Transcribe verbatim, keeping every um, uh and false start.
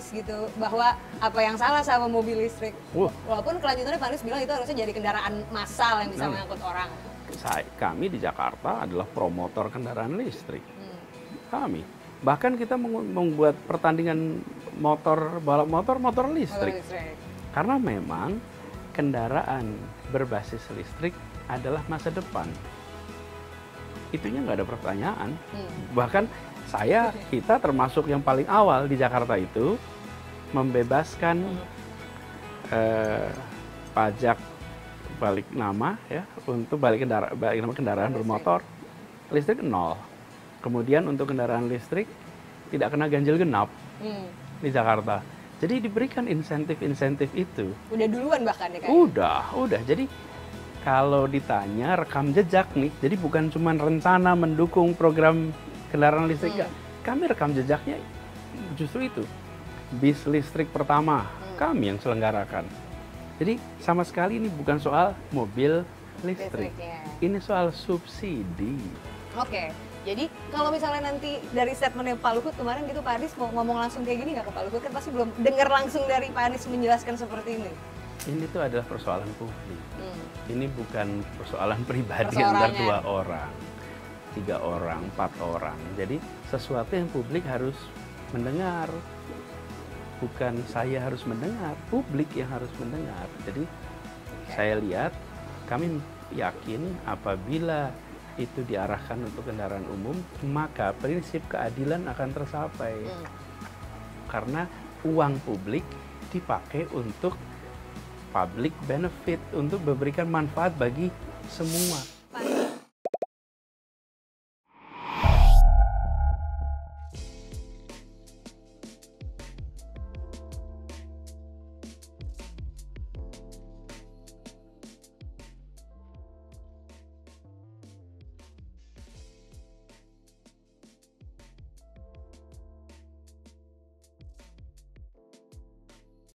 gitu bahwa apa yang salah sama mobil listrik. Uh. Walaupun kelanjutannya Pak Anies bilang itu harusnya jadi kendaraan massal yang bisa Hmm. mengangkut orang. Saya, kami di Jakarta adalah promotor kendaraan listrik. Hmm. Kami. Bahkan kita meng- membuat pertandingan motor, balap motor, motor listrik. Motor listrik. Karena memang kendaraan berbasis listrik adalah masa depan. Itunya nggak ada pertanyaan. Hmm. Bahkan saya, kita termasuk yang paling awal di Jakarta itu membebaskan eh, pajak balik nama ya untuk balik kendaraan, balik nama kendaraan bermotor listrik nol. Kemudian untuk kendaraan listrik tidak kena ganjil genap Hmm. di Jakarta. Jadi diberikan insentif-insentif itu. Udah duluan bahkan ya kan? Udah, udah. Jadi kalau ditanya rekam jejak nih, jadi bukan cuma rencana mendukung program kendaraan listrik, Hmm. kami rekam jejaknya justru itu. Bis listrik pertama, Hmm. kami yang selenggarakan. Jadi sama sekali ini bukan soal mobil listrik, Listriknya. ini soal subsidi. Oke, jadi kalau misalnya nanti dari statementnya Pak Luhut kemarin gitu, Pak Anies mau ngomong langsung kayak gini nggak ke Pak Luhut? Kan pasti belum dengar langsung dari Pak Anies menjelaskan seperti ini. Ini tuh adalah persoalan publik. Hmm. Ini bukan persoalan pribadi Perseorangan. antar dua orang, tiga orang, empat orang. Jadi sesuatu yang publik harus mendengar. Bukan saya harus mendengar, publik yang harus mendengar. Jadi saya lihat, kami yakin apabila itu diarahkan untuk kendaraan umum, maka prinsip keadilan akan tercapai. Hmm. Karena uang publik dipakai untuk public benefit, untuk memberikan manfaat bagi semua. Pak